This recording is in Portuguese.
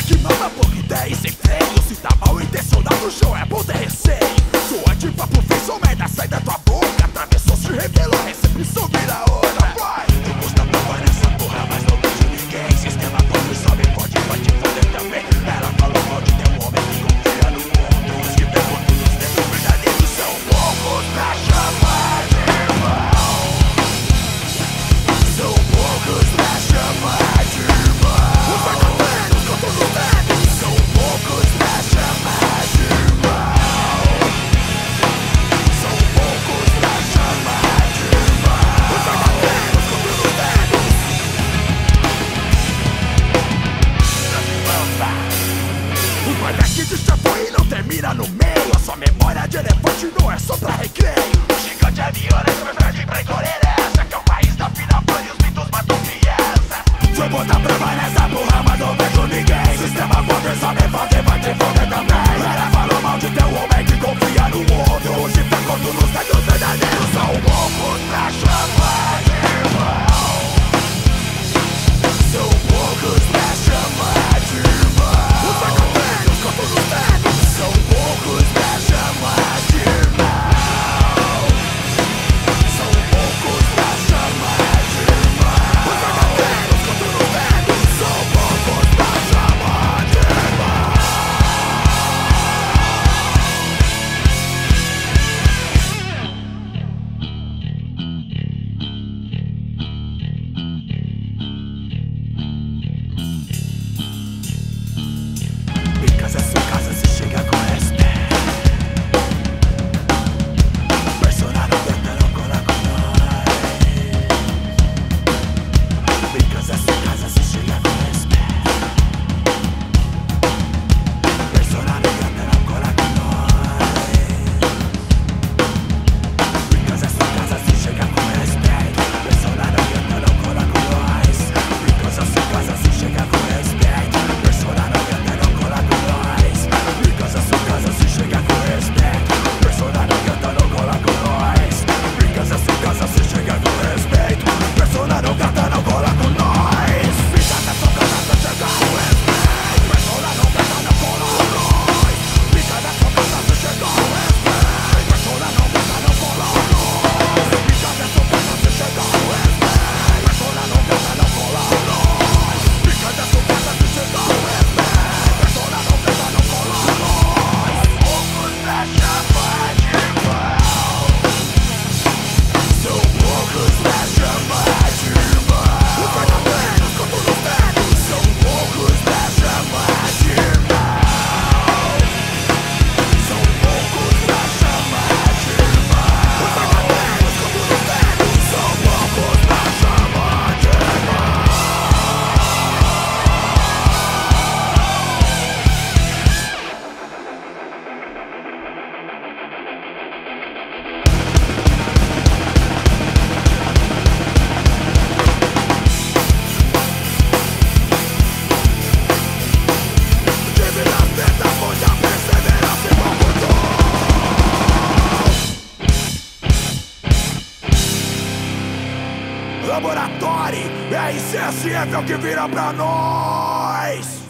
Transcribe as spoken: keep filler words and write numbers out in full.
que manda pouca ideia e sem freio. Se tá mal intencionado, o show é bom ter receio. Sou antipapo, fez sua merda, sai da tua boca. Atravessou, se revelou, recepção vira outra. Vai, tu gosta boa nessa porra, mas não deixa ninguém. Sistema todo sobe, pode, vai te foder também. Ela falou mal de teu homem que confia no mundo. Os que pegam todos dentro verdadeiros são poucos pra chamar de irmão. São poucos pra chamar de irmão. Os verdadeiros contra os velhos são poucos pra chamar de irmão. São poucos pra chamar de irmão. Os verdadeiros contra os velhos. Mamba. O guarda-aqui de Scheffer e não termina no meio. A sua memória de elefante não é só pra recreio. O gigante aviona é verdade pra incoerência. Que é o país da fina pan e os mitos matam criança. Foi botar prova nessa porra, mas não vejo ninguém. Sistema poder só me fazer, vai te foder também. Ela falou mal de teu homem que confia no outro. Os que pegam nos dedos verdadeiros são poucos pra chamar de irmão. São poucos pra chamar de irmão. Os verdadeiros contra os velhos são poucos pra chamar de irmão. São poucos pra chamar de irmão. Os verdadeiros contra os velhos são poucos pra chamar de irmão. Em casa, sua casa, se chega com respeito. Persona não tenta, não cola com nós. Em casa, sua casa, se chega com respeito. Persona não tenta, não cola com nós. Em casa, sua casa, se chega com respeito. Persona não tenta, não cola com nós. Em casa, sua casa, se chega com respeito. Persona não tenta, não cola com nós. Em casa, sua casa, se chega com respeito. Persona não tenta, não cola com nós. Em casa, sua casa, se chega com respeito. Persona não tenta, não cola com nós. Em casa, sua casa, se chega com respeito. Persona não tenta, não cola com nós. Em casa, sua casa, se chega com respeito. Persona não tenta, não cola com nós. Em casa, sua casa, se chega com respeito. Persona não tenta, não cola com nós. Em casa, sua casa, se chega com respeito. Persona não tenta, não cola com nós. Poucos pra chamar de irmão. São poucos pra chamar de irmão. Os verdadeiros contra os velhos são poucos pra chamar de irmão. São poucos pra chamar de irmão. Os verdadeiros contra os velhos são poucos pra chamar de irmão. Dívidas, tretas, muita perseverança e pouco dom. Laboratori, R C S F é o que vira pra nós.